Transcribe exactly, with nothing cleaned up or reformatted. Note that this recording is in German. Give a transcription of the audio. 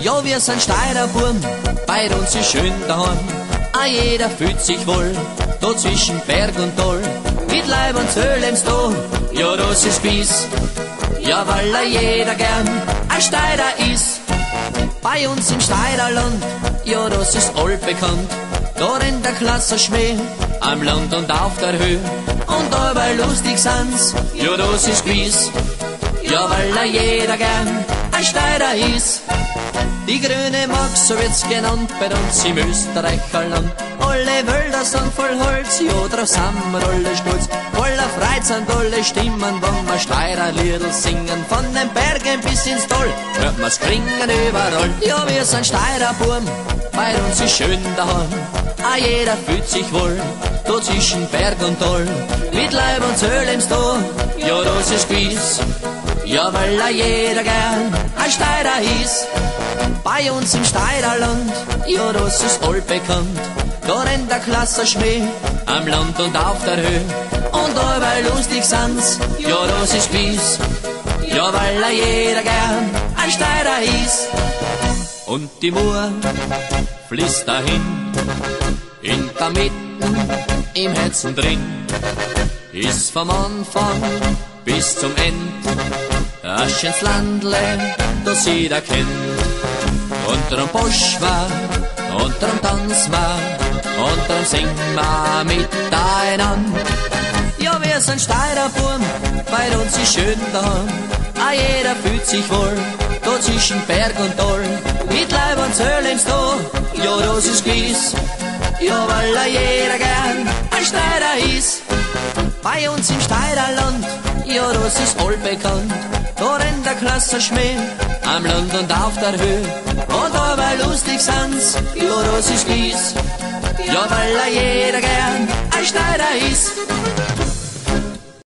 Ja, wir sind Steirer Burm, bei uns ist schön daheim. Ah, jeder fühlt sich wohl, da zwischen Berg und Tal. Mit Leib und Seele im Stall, ja, das ist Bies. Ja, weil er jeder gern ein Steirer ist. Bei uns im Steirerland, ja, das ist allbekannt. Dort in der Klasse Schmäh, am Land und auf der Höhe. Und dabei lustig sind's, ja, das ist gewiss. Ja, weil er jeder gern ein Steirer ist. Die grüne Max, so wird's genannt, bei uns im Österreicherland. Alle Wälder sind voll Holz, ja, drauf sind wir alle stolz. Voller Freude sind alle Stimmen, wenn wir Steirerliedl singen. Von den Bergen bis ins Tal, hört man's klingen überall. Ja, wir sind Steirerburm, bei uns ist schön daheim. Ah, jeder fühlt sich wohl, da zwischen Berg und Tal. Mit Leib und Seele im Stall, ja, das ist gewiss. Ja, weil er jeder gern ein Steirer ist. Bei uns im Steirerland, ja, das ist allbekannt. Da rennt der Klasse Schmäh, am Land und auf der Höhe. Und dabei lustig sind's, ja, das ist gewiss. Ja, weil er jeder gern ein Steirer ist. Und die Mur fließt dahin, in der Mitte, im Herzen drin. Ist vom Anfang bis zum End ein schönes Landle, das jeder kennt. Und darum posch wir, und darum tanzen wir, und darum singen wir miteinander. Ja, wir sind Steirerburm, bei uns ist schön daheim. Ah, jeder fühlt sich wohl, da zwischen Berg und Tal. Mit Leib und Seele im Stall, ja, das ist gewiss. Ja, weil er jeder gern ein Steirer ist. Bei uns im Steirerland, ja, das ist allbekannt. Da rennt der Klasse Schmäh, am Land und auf der Höhe. Und dabei lustig sind's, ja, das ist gewiss. Ja, weil er jeder gern ein Steirer ist.